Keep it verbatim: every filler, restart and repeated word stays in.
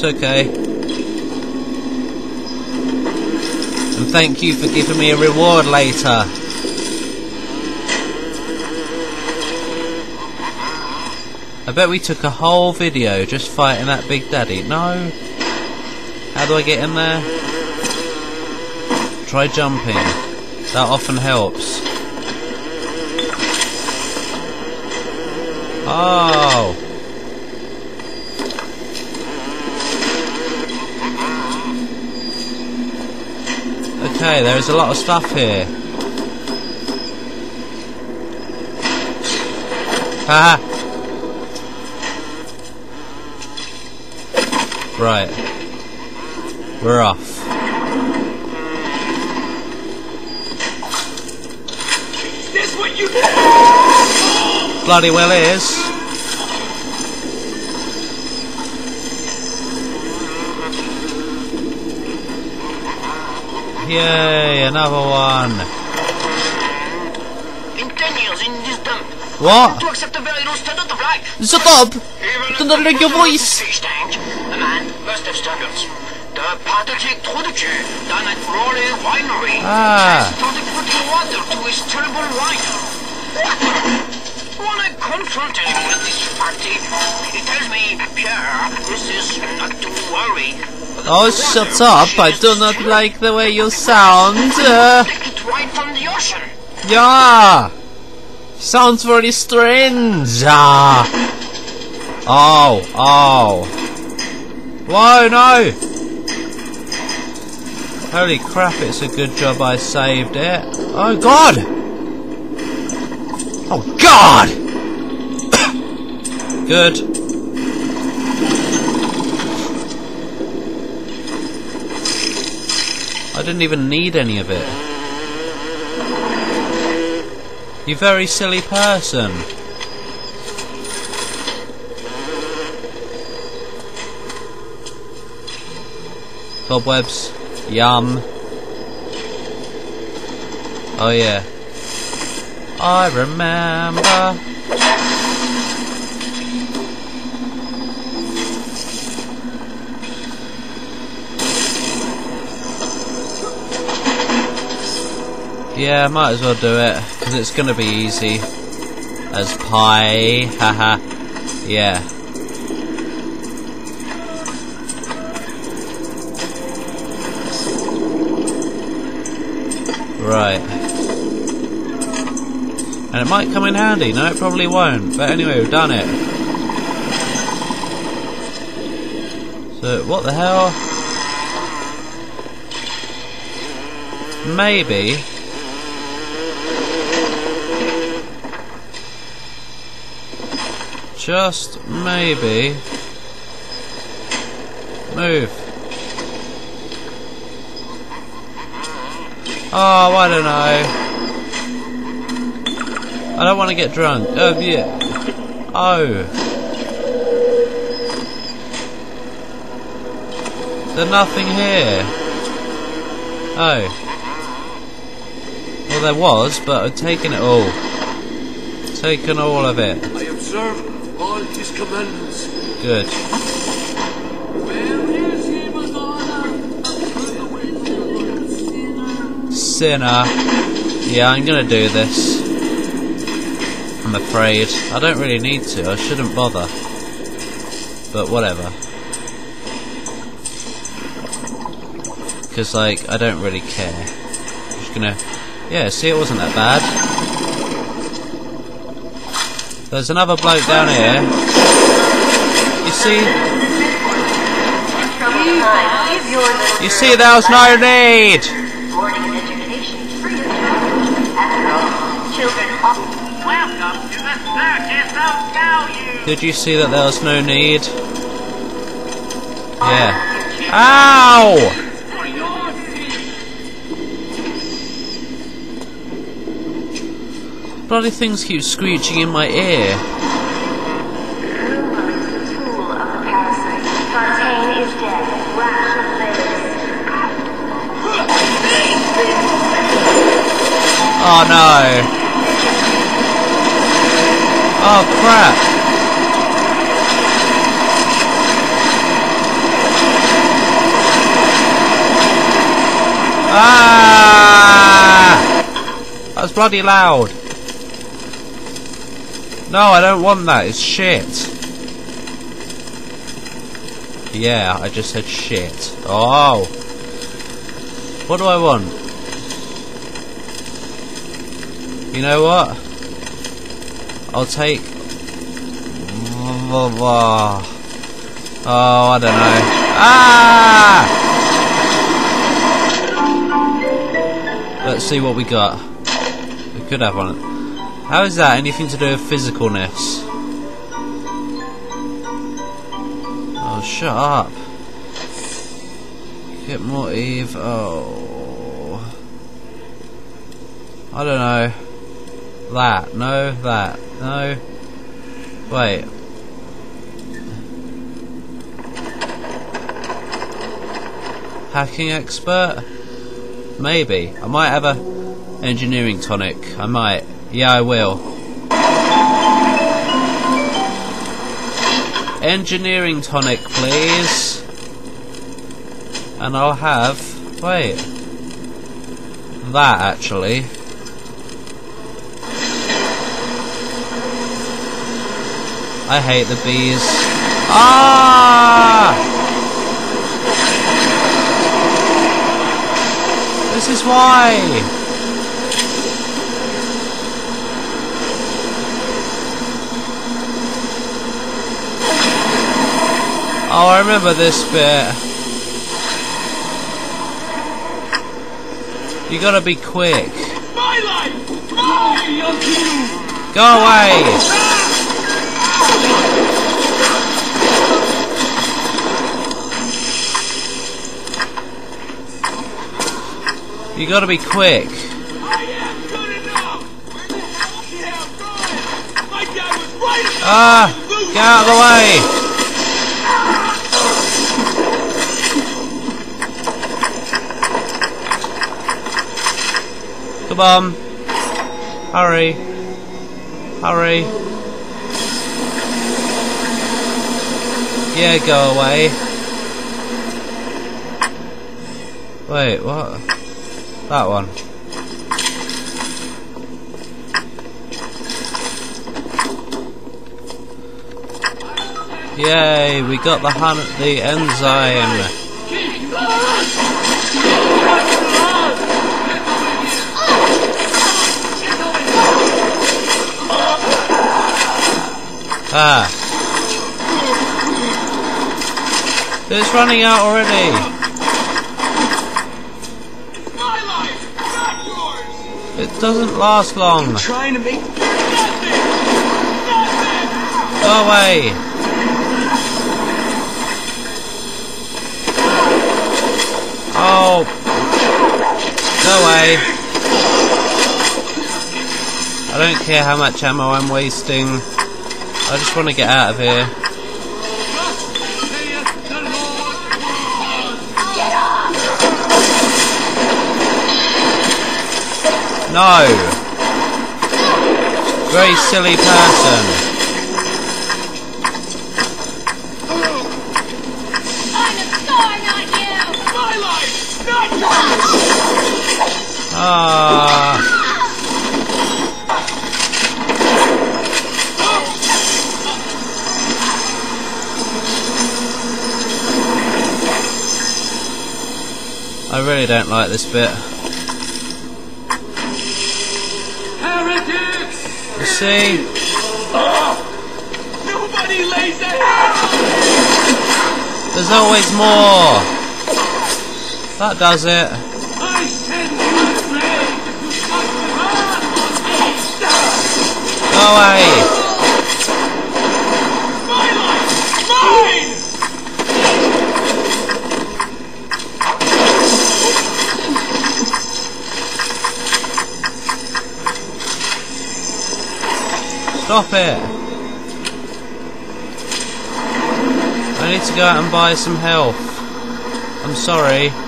It's okay. And thank you for giving me a reward later. I bet we took a whole video just fighting that Big Daddy. No? How do I get in there? Try jumping. That often helps. Oh! Okay, there's a lot of stuff here. Ha! Right. We're off. Is this what you... Bloody well is. Yay, another one. In ten years in this dump. What? To accept a very low standard of life. Shut up! Do not like your voice. Fish tank. A man must have standards. The pathetic trou de cul done at Raleigh Winery. Ah. Started putting water to his terrible wine. When I confronted him with this party, he tells me, Pierre, this is not to worry. Oh, shut up! I do not like the way you sound. Uh, Take it right from the ocean. yeah! Sounds very strange. Ah. Oh, oh. Whoa, no! Holy crap, it's a good job I saved it. Oh, God! Oh, God! Good. I didn't even need any of it. You very silly person. Cobwebs. Yum. Oh yeah. I remember. Yeah, might as well do it, because it's gonna be easy. As pie, haha. Yeah. Right. And it might come in handy. No, it probably won't. But anyway, we've done it. So, what the hell? Maybe. Just maybe. Move. Oh, I don't know. I don't want to get drunk. Oh, yeah. Oh. There's nothing here. Oh. Well, there was, but I've taken it all. Taken all of it. I observe all his commandments. Good. Where is he, Madonna? Sinner. Yeah, I'm gonna do this. I'm afraid. I don't really need to. I shouldn't bother. But whatever. Because, like, I don't really care. I'm just gonna... Yeah, see, it wasn't that bad. There's another bloke down here. You see? You see, there was no need! Did you see that there was no need? Yeah. Ow! Bloody things keep screeching in my ear. Oh no. Oh crap. Ah! That's bloody loud. No, I don't want that. It's shit. Yeah, I just said shit. Oh. What do I want? You know what? I'll take... Oh, I don't know. Ah! Let's see what we got. We could have one. How is that anything to do with physicalness? Oh, shut up. Get more Eve. Oh. I don't know. That. No, that. No. Wait. Hacking expert? Maybe. I might have a engineering tonic. I might. Yeah, I will. Engineering tonic, please. And I'll have... Wait. That, actually. I hate the bees. Ah! This is why! Oh, I remember this bit. You gotta be quick. My life! My unto you! Go away! You gotta be quick. I am good enough! Yeah, good! My dad was right about Ah! Get out of the way! Come on. Hurry. Hurry. Yeah, go away. Wait, what? That one. Yay, we got the hun the enzyme. Ah. It's running out already. my life, not yours! It doesn't last long. Trying to make nothing! Nothing! Go away. Oh. Go away. I don't care how much ammo I'm wasting. I just want to get out of here. No! Very silly person. I'm a star, not you! My life, not yours! Ah. I really don't like this bit. Heretics! You see? Nobody lays a hand! There's always more! That does it. I send you a grave to cut the Go away! My life! Mine! Stop it! I need to go out and buy some health. I'm sorry.